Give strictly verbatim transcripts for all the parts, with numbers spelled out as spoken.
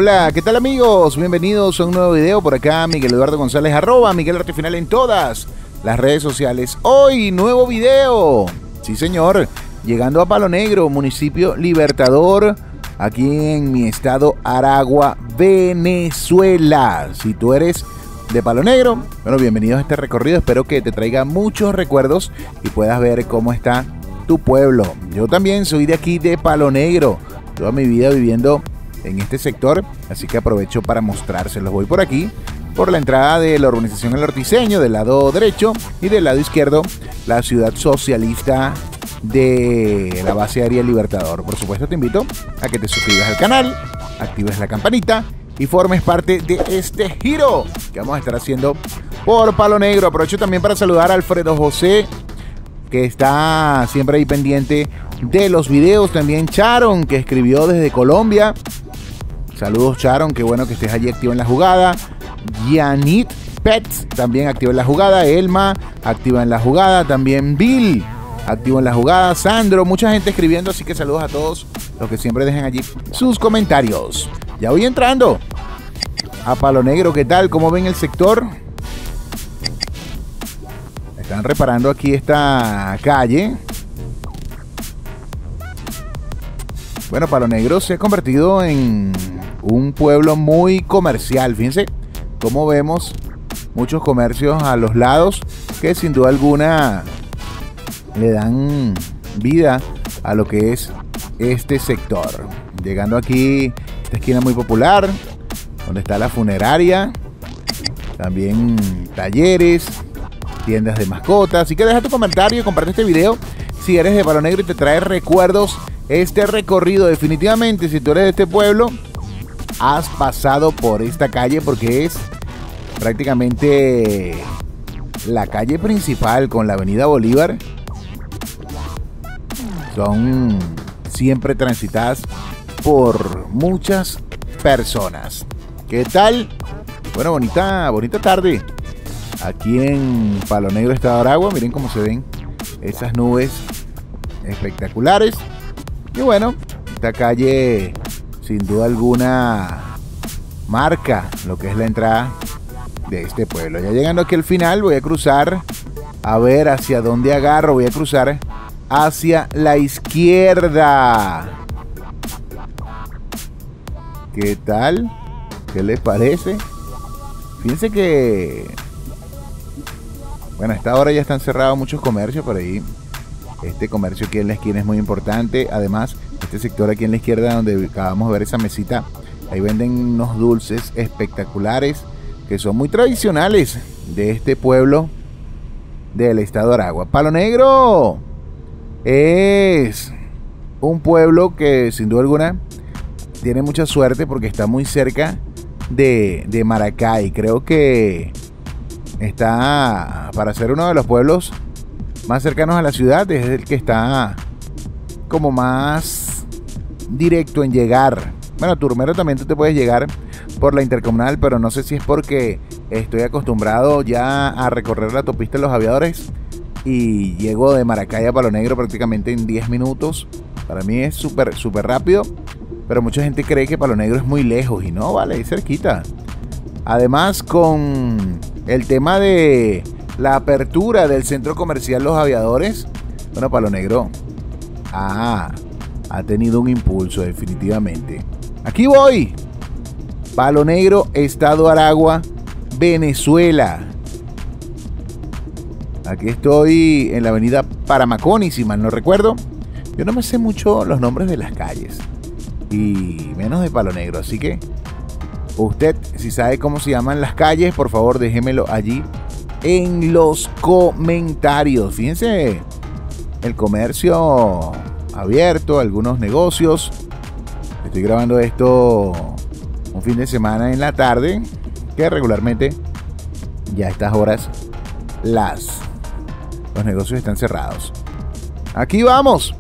Hola, ¿qué tal amigos? Bienvenidos a un nuevo video por acá, Miguel Eduardo González, arroba Miguel Artefinal en todas las redes sociales. Hoy, nuevo video. Sí señor, llegando a Palo Negro, municipio Libertador, aquí en mi estado Aragua, Venezuela. Si tú eres de Palo Negro, bueno, bienvenidos a este recorrido. Espero que te traiga muchos recuerdos y puedas ver cómo está tu pueblo. Yo también soy de aquí, de Palo Negro, toda mi vida viviendo en este sector, así que aprovecho para mostrárselos. Voy por aquí, por la entrada de la urbanización El Orticeño, del lado derecho, y del lado izquierdo, la ciudad socialista de la base aérea Libertador. Por supuesto, te invito a que te suscribas al canal, actives la campanita y formes parte de este giro que vamos a estar haciendo por Palo Negro. Aprovecho también para saludar a Alfredo José, que está siempre ahí pendiente de los videos. También Charon, que escribió desde Colombia. Saludos, Charon, qué bueno que estés allí activo en la jugada. Yanit Pets, también activo en la jugada. Elma, activa en la jugada. También Bill, activo en la jugada. Sandro, mucha gente escribiendo, así que saludos a todos los que siempre dejan allí sus comentarios. Ya voy entrando a Palo Negro. ¿Qué tal? ¿Cómo ven el sector? Están reparando aquí esta calle. Bueno, Palo Negro se ha convertido en un pueblo muy comercial. Fíjense cómo vemos muchos comercios a los lados que sin duda alguna le dan vida a lo que es este sector. Llegando aquí, esta esquina muy popular, donde está la funeraria, también talleres, tiendas de mascotas. Así que deja tu comentario y comparte este video si eres de Palo Negro y te trae recuerdos este recorrido. Definitivamente, si tú eres de este pueblo, has pasado por esta calle, porque es prácticamente la calle principal con la avenida Bolívar. Son siempre transitadas por muchas personas. ¿Qué tal? Bueno, bonita, bonita tarde aquí en Palo Negro, estado de Aragua. Miren cómo se ven esas nubes espectaculares. Y bueno, esta calle sin duda alguna marca lo que es la entrada de este pueblo. Ya llegando aquí al final, voy a cruzar a ver hacia dónde agarro. Voy a cruzar hacia la izquierda. ¿Qué tal? ¿Qué les parece? Fíjense que, bueno, a esta hora ya están cerrados muchos comercios por ahí. Este comercio aquí en la esquina es muy importante. Además, este sector aquí en la izquierda, donde acabamos de ver esa mesita, ahí venden unos dulces espectaculares que son muy tradicionales de este pueblo del estado de Aragua. Palo Negro es un pueblo que sin duda alguna tiene mucha suerte porque está muy cerca de, de Maracay. Creo que está para ser uno de los pueblos más cercanos a la ciudad. Es el que está como más directo en llegar. Bueno, Turmero también tú te puedes llegar por la Intercomunal, pero no sé si es porque estoy acostumbrado ya a recorrer la autopista de los Aviadores y llego de Maracay a Palo Negro prácticamente en diez minutos. Para mí es súper, súper rápido, pero mucha gente cree que Palo Negro es muy lejos y no, vale, es cerquita. Además, con el tema de la apertura del centro comercial Los Aviadores, bueno, Palo Negro ha, ha tenido un impulso definitivamente. Aquí voy, Palo Negro, estado Aragua, Venezuela. Aquí estoy en la avenida Paramaconi, si mal no recuerdo. Yo no me sé mucho los nombres de las calles y menos de Palo Negro, así que usted, si sabe cómo se llaman las calles, por favor déjemelo allí en los comentarios. Fíjense el comercio abierto, algunos negocios. Estoy grabando esto un fin de semana en la tarde, que regularmente ya a estas horas las, los negocios están cerrados. Aquí vamos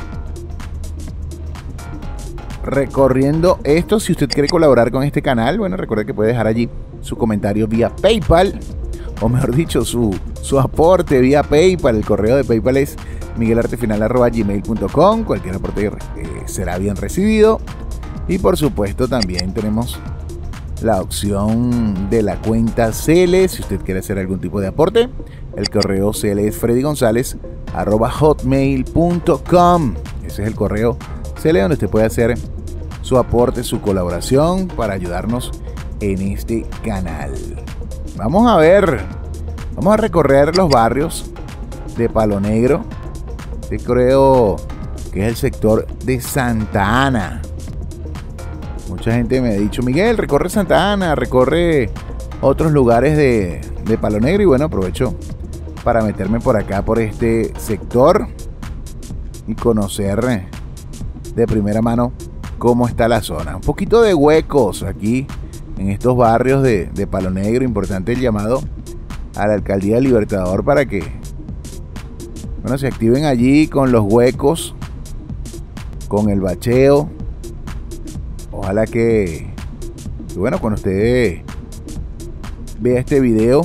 recorriendo esto. Si usted quiere colaborar con este canal, bueno, recuerde que puede dejar allí su comentario vía PayPal, o mejor dicho, su, su aporte vía PayPal. El correo de PayPal es miguel artefinal arroba gmail punto com. Cualquier aporte eh, será bien recibido. Y por supuesto también tenemos la opción de la cuenta C L. Si usted quiere hacer algún tipo de aporte, el correo C L es freddy gonzález arroba hotmail punto com. Ese es el correo C L donde usted puede hacer su aporte, su colaboración para ayudarnos en este canal. Vamos a ver, vamos a recorrer los barrios de Palo Negro. Este creo que es el sector de Santa Ana. Mucha gente me ha dicho, Miguel, recorre Santa Ana, recorre otros lugares de, de Palo Negro. Y bueno, aprovecho para meterme por acá, por este sector, y conocer de primera mano cómo está la zona. Un poquito de huecos aquí en estos barrios de, de Palo Negro. Importante el llamado a la Alcaldía del Libertador para que, bueno, se activen allí con los huecos, con el bacheo. Ojalá que, que bueno, cuando usted vea este video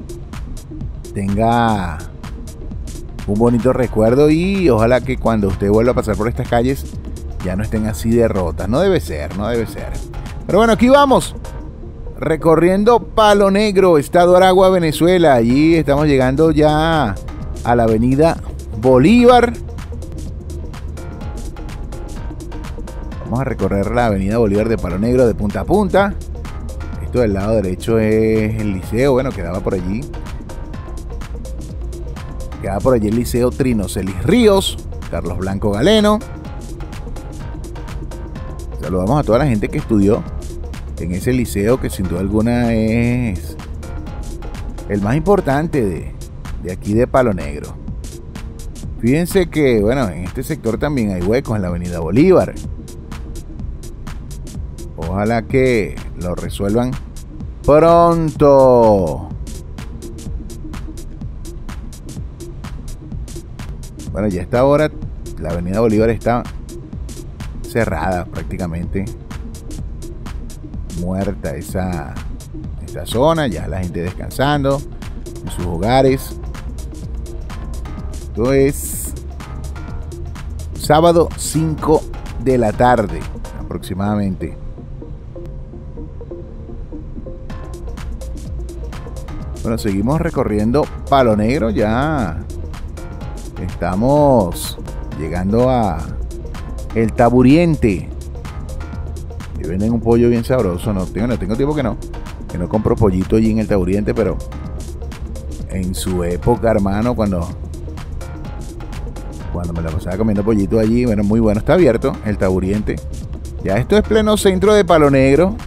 tenga un bonito recuerdo, y ojalá que cuando usted vuelva a pasar por estas calles ya no estén así de rotas. No debe ser, no debe ser. Pero bueno, aquí vamos, recorriendo Palo Negro, Estado Aragua, Venezuela. Allí estamos llegando ya a la avenida Bolívar. Vamos a recorrer la avenida Bolívar de Palo Negro de punta a punta. Esto del lado derecho es el liceo, bueno, quedaba por allí. Quedaba por allí el liceo Trino Celis Ríos, Carlos Blanco Galeno. Saludamos a toda la gente que estudió en ese liceo, que sin duda alguna es el más importante de, de aquí de Palo Negro. Fíjense que, bueno, en este sector también hay huecos en la avenida Bolívar. Ojalá que lo resuelvan pronto. Bueno, ya a esta hora la avenida Bolívar está cerrada prácticamente. Muerta esa, esta zona, ya la gente descansando en sus hogares. Esto es sábado cinco de la tarde aproximadamente. Bueno, seguimos recorriendo Palo Negro, ya estamos llegando a El Taburiente. Y venden un pollo bien sabroso. No tengo, no tengo tiempo que no, que no compro pollito allí en El Taburiente, pero en su época, hermano, cuando cuando me la pasaba comiendo pollito allí, bueno, muy bueno. Está abierto El Taburiente. Ya esto es pleno centro de Palo Negro.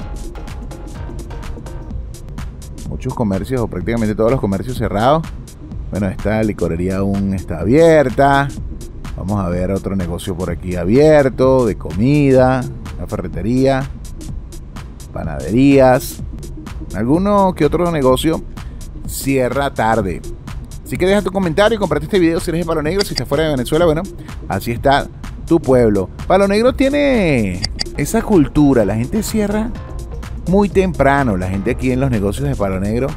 Muchos comercios, o prácticamente todos los comercios cerrados. Bueno, esta licorería aún está abierta. Vamos a ver otro negocio por aquí abierto, de comida, una ferretería, panaderías. Alguno que otro negocio cierra tarde. Así que deja tu comentario y comparte este video si eres de Palo Negro. Si estás fuera de Venezuela, bueno, así está tu pueblo. Palo Negro tiene esa cultura. La gente cierra muy temprano, la gente aquí en los negocios de Palo Negro.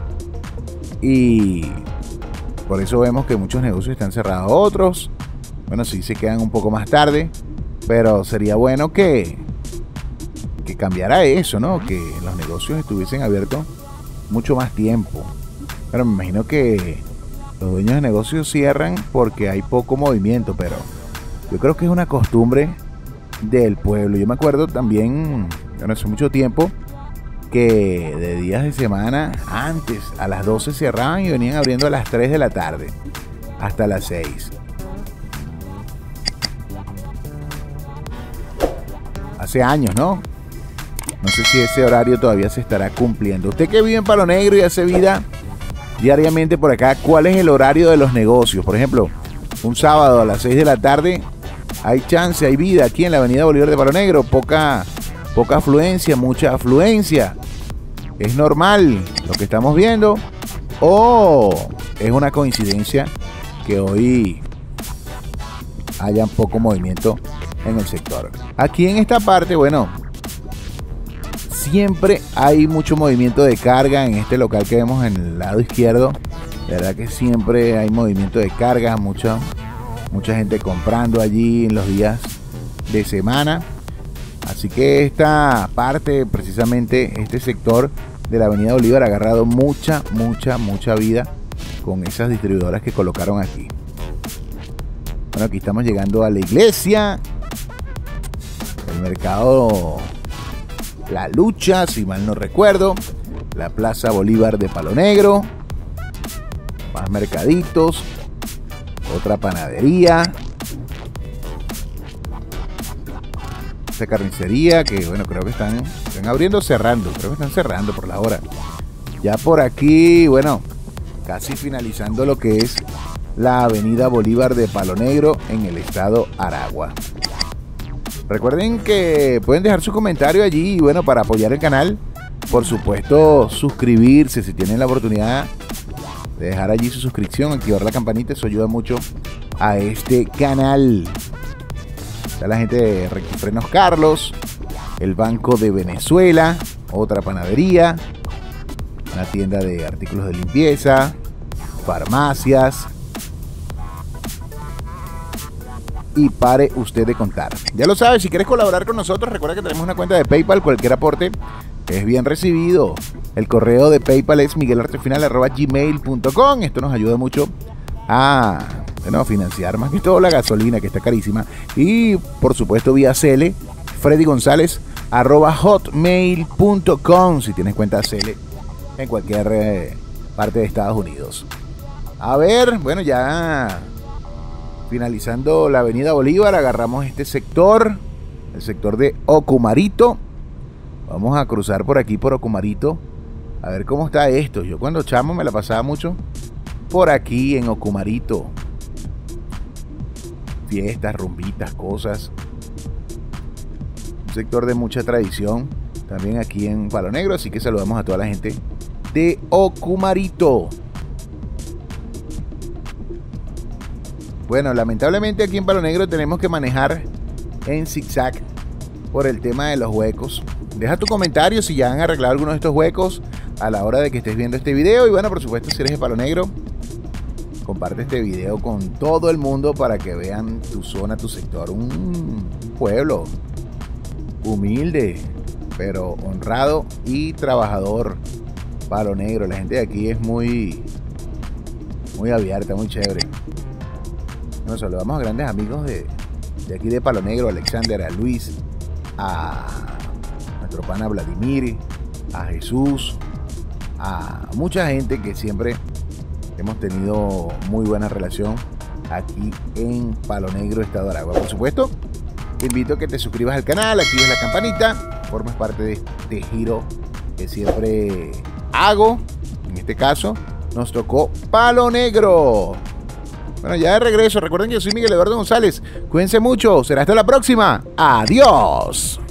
Y por eso vemos que muchos negocios están cerrados. Otros, bueno, sí se quedan un poco más tarde. Pero sería bueno que, que cambiara eso, ¿no? Que los negocios estuviesen abiertos mucho más tiempo. Pero me imagino que los dueños de negocios cierran porque hay poco movimiento. Pero yo creo que es una costumbre del pueblo. Yo me acuerdo también, bueno, hace mucho tiempo, que de días de semana antes a las doce cerraban y venían abriendo a las tres de la tarde hasta las seis. Hace años, ¿no? No sé si ese horario todavía se estará cumpliendo. Usted que vive en Palo Negro y hace vida diariamente por acá, ¿cuál es el horario de los negocios? Por ejemplo, un sábado a las seis de la tarde, hay chance, hay vida aquí en la avenida Bolívar de Palo Negro. Poca, poca afluencia, mucha afluencia. ¿Es normal lo que estamos viendo? ¿O es una coincidencia que hoy haya poco movimiento en el sector? Aquí en esta parte, bueno, siempre hay mucho movimiento de carga en este local que vemos en el lado izquierdo. La verdad que siempre hay movimiento de carga, mucha, mucha gente comprando allí en los días de semana. Así que esta parte, precisamente este sector de la avenida Bolívar, ha agarrado mucha, mucha, mucha vida con esas distribuidoras que colocaron aquí. Bueno, aquí estamos llegando a la iglesia, el mercado La Lucha, si mal no recuerdo, la Plaza Bolívar de Palo Negro, más mercaditos, otra panadería, esta carnicería que bueno, creo que están, están abriendo o cerrando, creo que están cerrando por la hora. Ya por aquí, bueno, casi finalizando lo que es la avenida Bolívar de Palo Negro en el estado Aragua. Recuerden que pueden dejar su comentario allí y bueno, para apoyar el canal, por supuesto, suscribirse si tienen la oportunidad de dejar allí su suscripción, activar la campanita, eso ayuda mucho a este canal. Está la gente de Rectifrenos Carlos, el Banco de Venezuela, otra panadería, una tienda de artículos de limpieza, farmacias. Y pare usted de contar. Ya lo sabes, si quieres colaborar con nosotros, recuerda que tenemos una cuenta de PayPal, cualquier aporte es bien recibido. El correo de PayPal es miguelartefinal arroba gmail punto com. Esto nos ayuda mucho a bueno, financiar más que todo la gasolina, que está carísima. Y por supuesto vía Cele, Freddy González arroba hotmail punto com, si tienes cuenta Cele en cualquier eh, parte de Estados Unidos. A ver, bueno, ya finalizando la avenida Bolívar, agarramos este sector, el sector de Ocumarito. Vamos a cruzar por aquí, por Ocumarito, a ver cómo está esto. Yo cuando chamo me la pasaba mucho por aquí en Ocumarito. Fiestas, rumbitas, cosas. Un sector de mucha tradición, también aquí en Palo Negro, así que saludamos a toda la gente de Ocumarito. Bueno, lamentablemente aquí en Palo Negro tenemos que manejar en zigzag por el tema de los huecos. Deja tu comentario si ya han arreglado algunos de estos huecos a la hora de que estés viendo este video. Y bueno, por supuesto, si eres de Palo Negro, comparte este video con todo el mundo para que vean tu zona, tu sector. Un pueblo humilde, pero honrado y trabajador. Palo Negro, la gente de aquí es muy, muy abierta, muy chévere. Nos saludamos a grandes amigos de, de aquí de Palo Negro, a Alexander, a Luis, a nuestro pana Vladimir, a Jesús, a mucha gente que siempre hemos tenido muy buena relación aquí en Palo Negro, estado Aragua. Por supuesto, te invito a que te suscribas al canal, actives la campanita, formes parte de este giro que siempre hago. En este caso, nos tocó Palo Negro. Bueno, ya de regreso. Recuerden que yo soy Miguel Eduardo González. Cuídense mucho. Será hasta la próxima. Adiós.